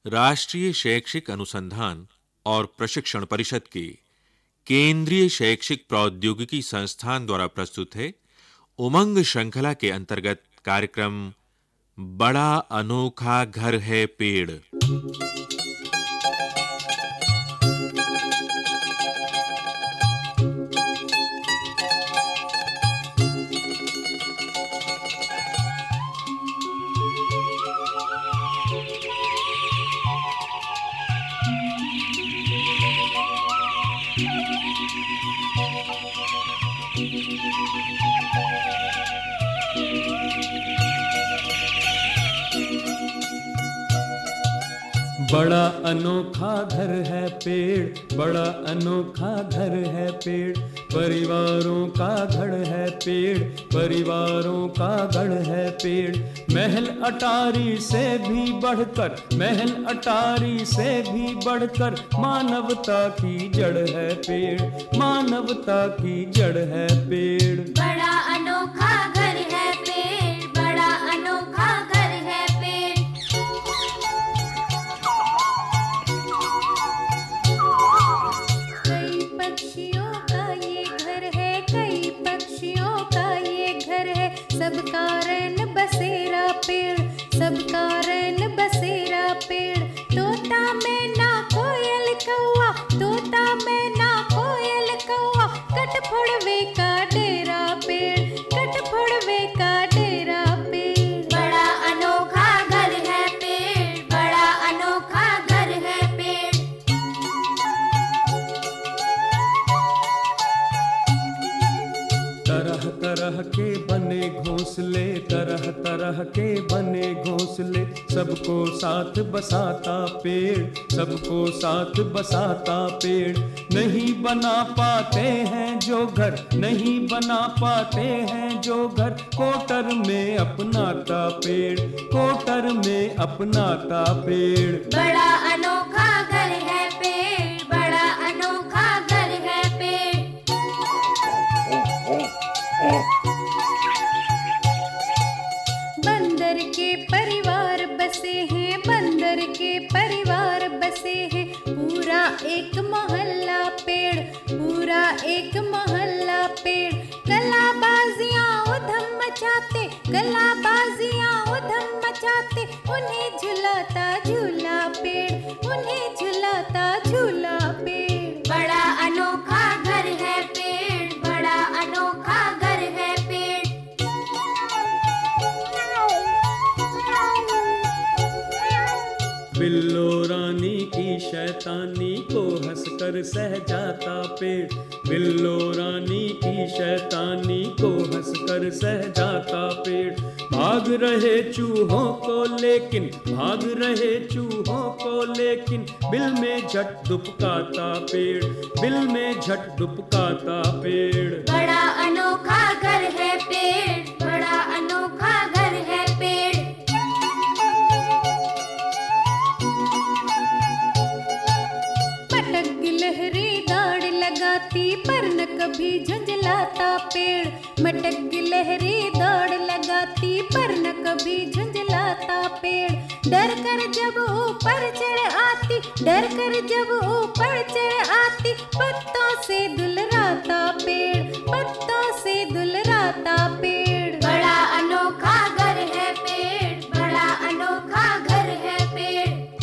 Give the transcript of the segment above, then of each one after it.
राष्ट्रीय शैक्षिक अनुसंधान और प्रशिक्षण परिषद के केंद्रीय शैक्षिक प्रौद्योगिकी संस्थान द्वारा प्रस्तुत है उमंग श्रृंखला के अंतर्गत कार्यक्रम बड़ा अनोखा घर है पेड़। बड़ा अनोखा घर है पेड़, बड़ा अनोखा घर है पेड़, परिवारों का घर है पेड़, परिवारों का घर है पेड़। महल अटारी से भी बढ़कर, महल अटारी से भी बढ़कर मानवता की जड़ है पेड़, मानवता की जड़ है पेड़। बड़ा अनोखा घर है पेड़, बड़ा अनोखा घर है पेड़। कई पक्षियों का ये घर है, कई पक्षियों का ये घर है, सबका रैन बसेरा पेड़, सबका रैन बसेरा पेड़। तोता मैना कोयल कौआ, तोता मैना कोयल कौआ, कटफोड़वे का डेरा पेड़, कटफोड़वे का डेरा पेड़। बड़ा अनोखा घर है पेड़, बड़ा अनोखा घर है पेड़। तरह तरह के बने घोंसले, तरह तरह के बने घोंसले, सबको साथ बसाता पेड़, सबको साथ बसाता पेड़। नहीं बना पाते हैं जो घर, नहीं बना पाते हैं जो घर, कोटर में अपनाता पेड़, कोटर में अपनाता पेड़। बड़ा अनोखा घर है पेड़, बड़ा अनोखा घर है पेड़। बंदर के परिवार बसे हैं, बंदर के परिवार बसे हैं, पूरा एक मोहल्ला पेड़, पूरा एक मोहल्ला पेड़। कलाबाजियां उधम मचाते, कलाबाजियां उधम मचाते, उन्हें झुलाता झूला पेड़, उन्हें झुलाता झूला पेड़। बड़ा अनोखा घर है पेड़, बड़ा अनोखा घर है पेड़। बिल्लो रानी की शैतानी को हंसकर सह जाता पेड़, बिल्लो रानी की शैतानी को हंसकर सह जाता पेड़। भाग रहे चूहों को लेकिन, भाग रहे चूहों को लेकिन, बिल में झट दुपकाता पेड़, बिल में झट दुपकाता पेड़। बड़ा अनोखा घर है पेड़, बड़ा अनोखा घर है पेड़। मटक गिलहरी दाड़ लगाती पर न कभी झुंझलाता पेड़, मटक गिलहरी दौड़ लगाती पर न कभी झुंझलाता पेड़। डर कर जब ऊपर चढ़ आती, डर कर जब ऊपर चढ़ आती, पत्तों से दुलराता पेड़, पत्तों से दुलराता पेड़। बड़ा अनोखा घर है पेड़, बड़ा अनोखा घर है पेड़।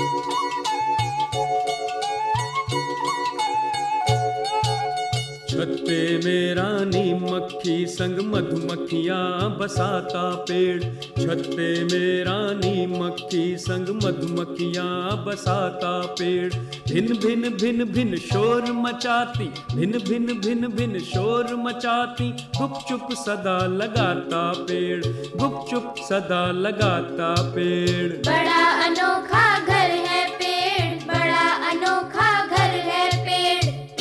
छत पे में रानी मक्खी संग मधुमक्खियाँ बसाता पेड़, छत पे में रानी मक्खी संग मधुमक्खियाँ बसाता पेड़। भिन भिन भिन भिन शोर मचाती, भिन भिन भिन भिन शोर मचाती, गुपचुप सदा लगाता पेड़, गुपचुप सदा लगाता पेड़। बड़ा अनोखा घर है पेड़, बड़ा अनोखा घर है पेड़।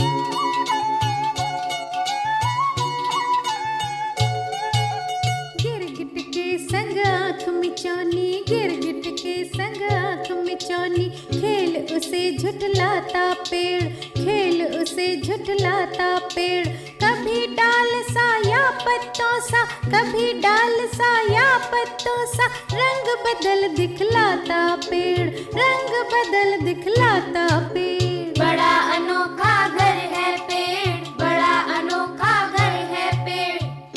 गिरगिट के संग आँख मिचौनी, गिरगिट के संग आँख मिचौनी, खेल उसे झुठलाता पेड़, खेल उसे झुठलाता पेड़। कब कभी डाल सा या पत्तों सा, कभी डाल सा या पत्तों सा, रंग बदल दिखलाता पेड़, रंग बदल दिखलाता पेड़। बड़ा अनोखा घर है पेड़, बड़ा अनोखा घर है पेड़।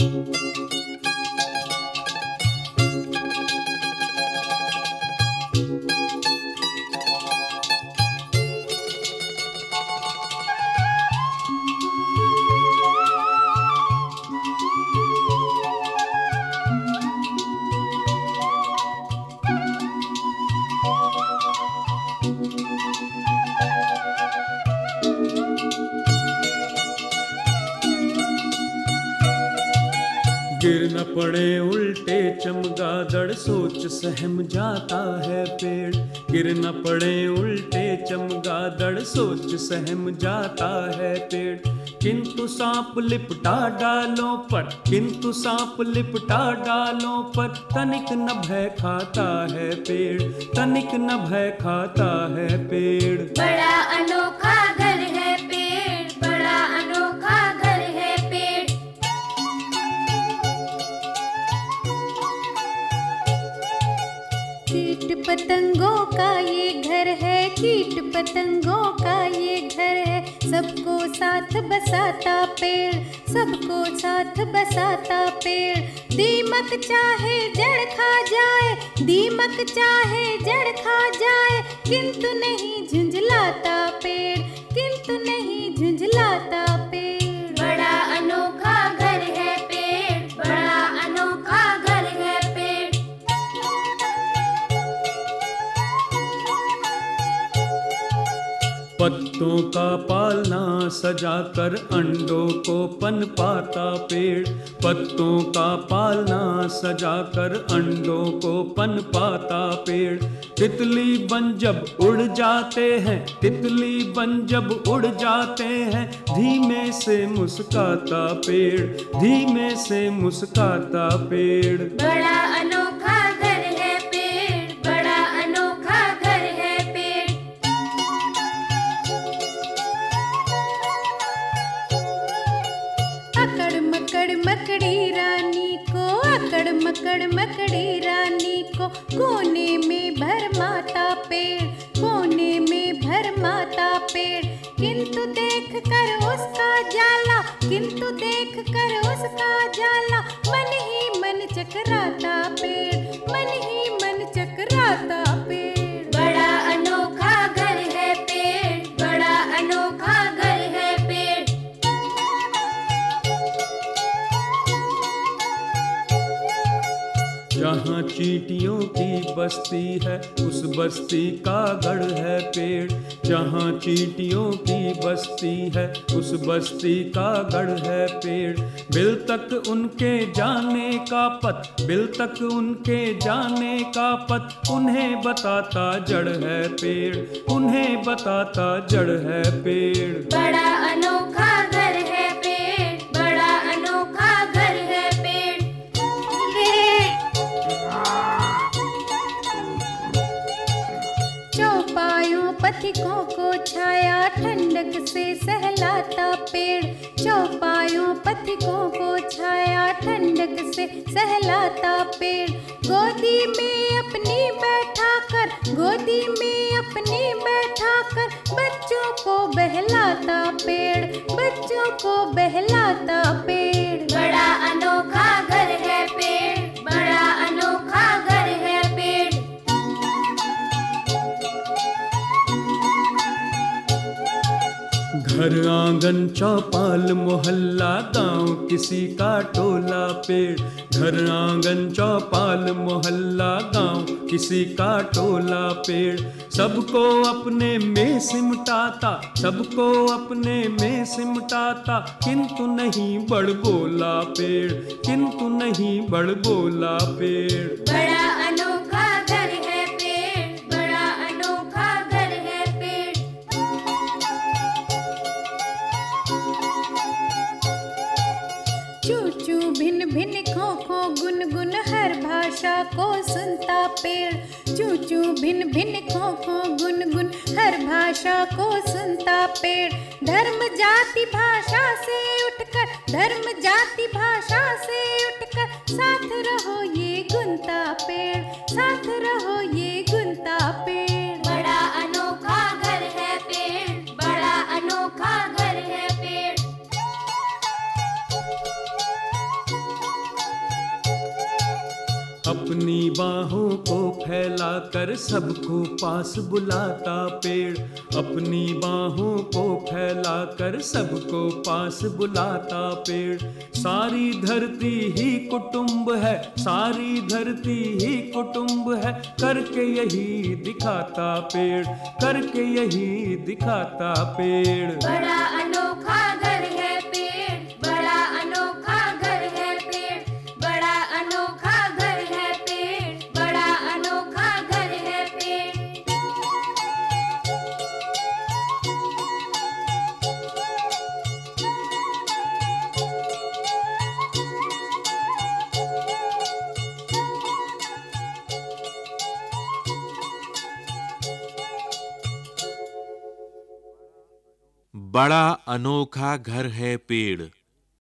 गिर न पड़े उल्टे चमगादड़, सोच सहम जाता है पेड़। गिर न पड़े उल्टे चमगादड़, सोच सहम जाता है पेड़। किंतु सांप लिपटा डालों पर, किंतु सांप लिपटा डालों पर, तनिक न भय खाता है पेड़, तनिक न भय खाता है पेड़। बड़ा अनोखा घर है पेड़, बड़ा अनोखा घर है पेड़। कीट पतंगों का ये घर है, कीट पतंगों का ये घर है, सबको साथ बसाता पेड़, सबको साथ बसाता पेड़। दीमक चाहे जड़ खा जाए, दीमक चाहे जड़ खा जाए, किंतु नहीं झुंझलाता पेड़, किंतु नहीं झुंझलाता पेड़। बड़ा अनोखा घर है पेड़, बड़ा अनोखा घर है पेड़। पत्तों का पालना सजाकर अंडों को पनपाता पेड़, पत्तों का पालना सजाकर अंडों को पनपाता पेड़। तितली बन जब उड़ जाते हैं, तितली बन जब उड़ जाते हैं, धीमे से मुस्काता पेड़, धीमे से मुस्काता पेड़। बड़ा अनोखा घर है पेड़, बड़ा अनोखा घर है पेड़। अकड़ मकड़ मकड़ी रानी को, अकड़ मकड़ मकड़ी रानी को, कोने में भरमाता पेड़, कोने में भरमाता पेड़। किंतु देख कर उसका जाला, किंतु देख कर उसका जाला, मन ही मन चकराता पेड़, मन ही मन चकराता पेड़। बड़ा अनोखा घर है पेड़, बड़ा अनोखा घर है पेड़। जहाँ चींटियों की बस्ती है, उस बस्ती का गढ़ है पेड़। जहाँ चींटियों की बस्ती है, उस बस्ती का गढ़ है पेड़। बिल तक उनके जाने का पथ, बिल तक उनके जाने का पथ, उन्हें बताता जड़ है पेड़, उन्हें बताता जड़ है पेड़। बड़ा अनोखा घर है पेड़, बड़ा अनोखा घर है पेड़। चौपायों पथिकों को छाया ठंडक से सहलाता पेड़, चौपायों पथिकों को छाया ठंडक से सहलाता पेड़। गोदी में अपनी बैठा कर, गोदी में अपनी बैठा कर, बच्चों को बहलाता पेड़, बच्चों को बहलाता पेड़। बड़ा अनोखा घर है पेड़, बड़ा अनोखा घर है पेड़। घर आंगन चौपाल मोहल्ला गांव किसी का टोला पेड़, घर आंगन चौपाल मोहल्ला गांव किसी का टोला पेड़। सबको अपने में सिमटाता, सबको अपने में सिमटाता, किंतु नहीं बड़बोला पेड़, किंतु नहीं बड़बोला पेड़। बड़ा अनोखा घर है पेड़, बड़ा अनोखा घर है पेड़। चू चू भिन भिन खो खो गुनगुन हर भाषा को सुनता पेड़, चू चू भिन भिन खो खो गुनगुन हर भाषा भाषा को सुनता पेड़। धर्म जाति भाषा से उठकर, धर्म जाति भाषा से उठकर, साथ रहो ये गुनता पेड़, साथ रहो ये गुनता पेड़। बड़ा अनोखा घर है पेड़, बड़ा अनोखा घर है पेड़। अपनी बाहों को फैलाकर सबको पास बुलाता पेड़, अपनी बाहों को फैलाकर सबको पास बुलाता पेड़। सारी धरती ही कुटुंब है, सारी धरती ही कुटुंब है, करके यही दिखाता पेड़, करके यही दिखाता पेड़। बड़ा अनोखा घर है पेड़, बड़ा अनोखा घर है पेड़, बड़ा अनोखा घर है पेड़, बड़ा अनोखा घर है पेड़। बड़ा अनोखा घर है पेड़।